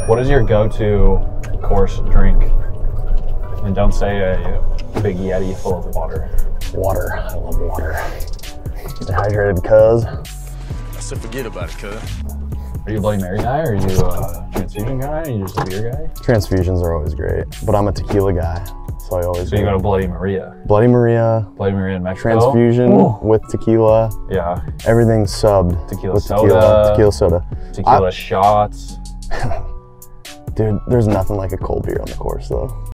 What is your go-to course drink? And don't say a big Yeti full of water. Water. I love water. Dehydrated cuz. I said forget about it, cuz. Are you a Bloody Mary guy, or are you a transfusion guy, or are you just a beer guy? Transfusions are always great, but I'm a tequila guy, so I always So you go to Bloody Maria. Bloody Maria. Bloody Maria in Mexico. Transfusion with tequila. Yeah. Everything's subbed Tequila with soda. tequila soda. Tequila shots. Dude, there's nothing like a cold beer on the course though.